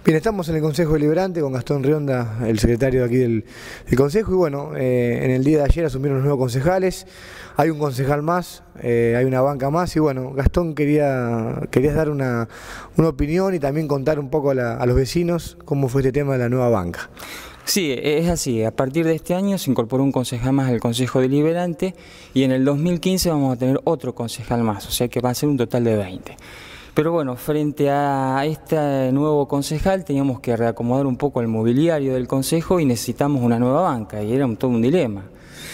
Bien, estamos en el Consejo Deliberante con Gastón Rionda, el secretario de aquí del Consejo, y bueno, en el día de ayer asumieron los nuevos concejales, hay un concejal más, hay una banca más, y bueno, Gastón querías dar una opinión y también contar un poco a los vecinos cómo fue este tema de la nueva banca. Sí, es así. A partir de este año se incorporó un concejal más al Consejo Deliberante y en el 2015 vamos a tener otro concejal más, o sea que va a ser un total de 20. Pero bueno, frente a este nuevo concejal teníamos que reacomodar un poco el mobiliario del Consejo y necesitamos una nueva banca y era todo un dilema.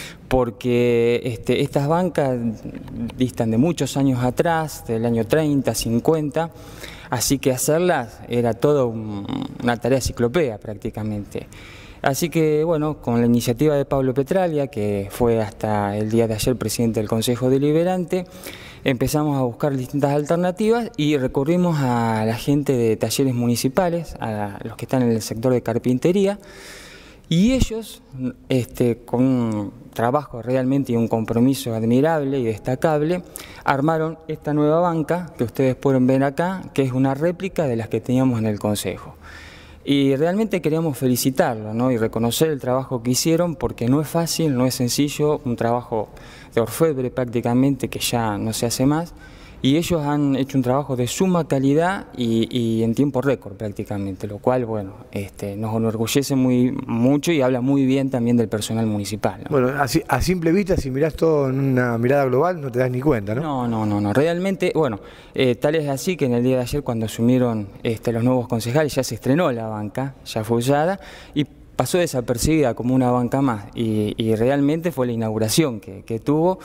Porque estas bancas distan de muchos años atrás, del año 30, 50, así que hacerlas era todo una tarea ciclopea prácticamente. Así que bueno, con la iniciativa de Pablo Petralia, que fue hasta el día de ayer presidente del Consejo Deliberante, empezamos a buscar distintas alternativas y recurrimos a la gente de talleres municipales, a los que están en el sector de carpintería, y ellos, con un trabajo realmente y un compromiso admirable y destacable, armaron esta nueva banca que ustedes pueden ver acá, que es una réplica de las que teníamos en el Consejo. Y realmente queríamos felicitarlos, ¿no? Y reconocer el trabajo que hicieron, porque no es fácil, no es sencillo, un trabajo de orfebre prácticamente que ya no se hace más. Y ellos han hecho un trabajo de suma calidad y en tiempo récord prácticamente, lo cual, bueno, nos enorgullece mucho y habla muy bien también del personal municipal, ¿no? Bueno, a simple vista, si mirás todo en una mirada global, no te das ni cuenta, ¿no? No, realmente, bueno, tal es así que en el día de ayer cuando asumieron los nuevos concejales ya se estrenó la banca, ya fue usada y pasó desapercibida como una banca más y realmente fue la inauguración que tuvo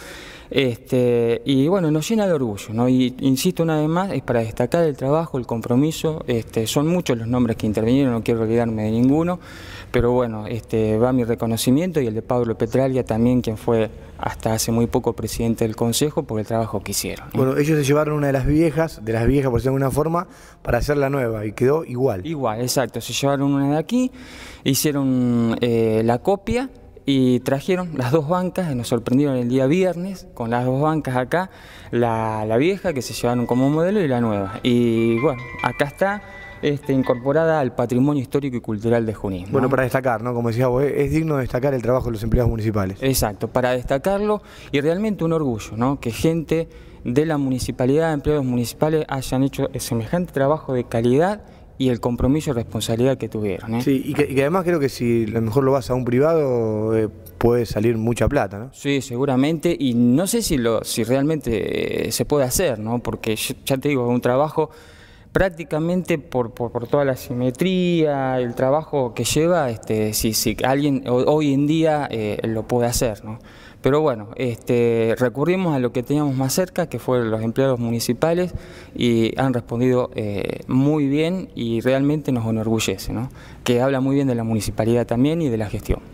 y bueno, nos llena de orgullo, ¿no? Y insisto una vez más, es para destacar el trabajo, el compromiso, son muchos los nombres que intervinieron, no quiero olvidarme de ninguno, pero bueno, va mi reconocimiento y el de Pablo Petralia también, quien fue hasta hace muy poco presidente del Consejo, por el trabajo que hicieron, ¿no? Bueno, ellos se llevaron una de las viejas por decirlo de alguna forma, para hacer la nueva y quedó igual. Igual, exacto, se llevaron una de aquí, hicieron la copia y trajeron las dos bancas y nos sorprendieron el día viernes con las dos bancas acá, la vieja que se llevaron como modelo y la nueva. Y bueno, acá está incorporada al patrimonio histórico y cultural de Junín, ¿no? Bueno, para destacar, ¿no? Como decía vos, es digno de destacar el trabajo de los empleados municipales. Exacto, para destacarlo y realmente un orgullo, ¿no? Que gente de la municipalidad, empleados municipales, hayan hecho semejante trabajo de calidad y el compromiso y responsabilidad que tuvieron, ¿eh? Sí, y que además creo que si a lo mejor lo vas a un privado puede salir mucha plata, ¿no? Sí, seguramente, y no sé si realmente se puede hacer, ¿no? Porque ya te digo, es un trabajo prácticamente por toda la simetría, el trabajo que lleva, si alguien hoy en día lo puede hacer, ¿no? Pero bueno, recurrimos a lo que teníamos más cerca, que fueron los empleados municipales, y han respondido muy bien y realmente nos enorgullece, ¿no? Que habla muy bien de la municipalidad también y de la gestión.